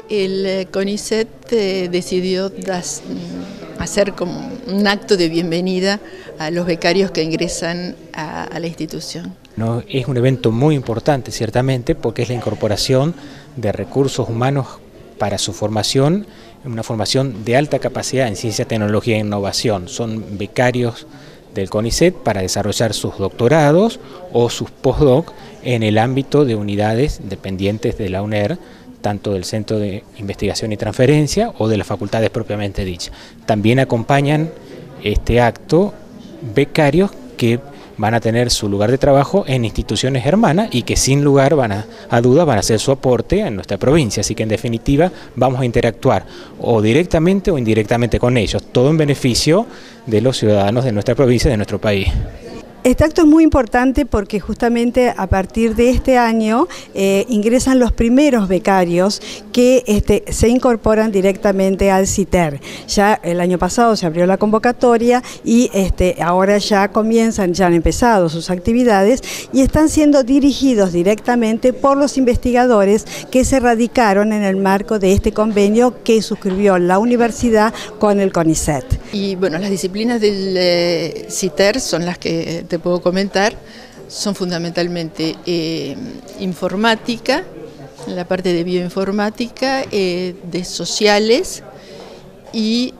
El CONICET decidió hacer como un acto de bienvenida a los becarios que ingresan a la institución. No, es un evento muy importante, ciertamente, porque es la incorporación de recursos humanos para su formación, una formación de alta capacidad en ciencia, tecnología e innovación. Son becarios del CONICET para desarrollar sus doctorados o sus postdoc en el ámbito de unidades dependientes de la UNER, tanto del Centro de Investigación y Transferencia o de las facultades propiamente dichas. También acompañan este acto becarios que van a tener su lugar de trabajo en instituciones hermanas y que sin lugar a duda van a hacer su aporte en nuestra provincia. Así que en definitiva vamos a interactuar o directamente o indirectamente con ellos, todo en beneficio de los ciudadanos de nuestra provincia y de nuestro país. Este acto es muy importante porque justamente a partir de este año ingresan los primeros becarios que se incorporan directamente al CITER. Ya el año pasado se abrió la convocatoria y ahora ya han empezado sus actividades y están siendo dirigidos directamente por los investigadores que se radicaron en el marco de este convenio que suscribió la universidad con el CONICET. Y bueno, las disciplinas del CITER son las que te puedo comentar, son fundamentalmente informática, la parte de bioinformática, de sociales y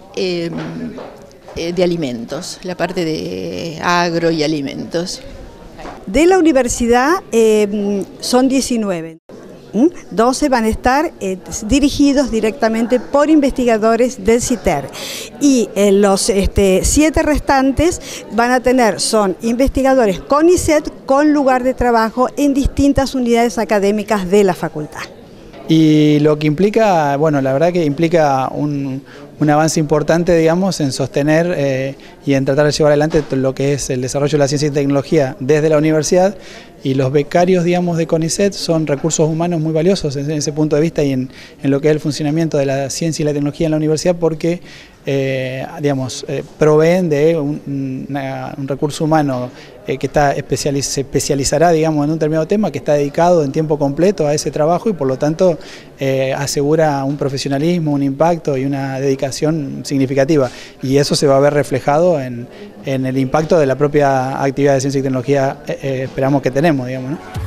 de alimentos, la parte de agro y alimentos. De la universidad son 19. 12 van a estar dirigidos directamente por investigadores del CITER y los 7 restantes son investigadores CONICET con lugar de trabajo en distintas unidades académicas de la facultad. Y lo que implica, bueno, la verdad que implica un avance importante, digamos, en sostener y en tratar de llevar adelante lo que es el desarrollo de la ciencia y tecnología desde la universidad, y los becarios, digamos, de CONICET son recursos humanos muy valiosos en ese punto de vista y en lo que es el funcionamiento de la ciencia y la tecnología en la universidad, porque proveen de un recurso humano que se especializará, digamos, en un determinado tema, que está dedicado en tiempo completo a ese trabajo y por lo tanto asegura un profesionalismo, un impacto y una dedicación significativa, y eso se va a ver reflejado en el impacto de la propia actividad de ciencia y tecnología esperamos que tenemos, digamos, ¿no?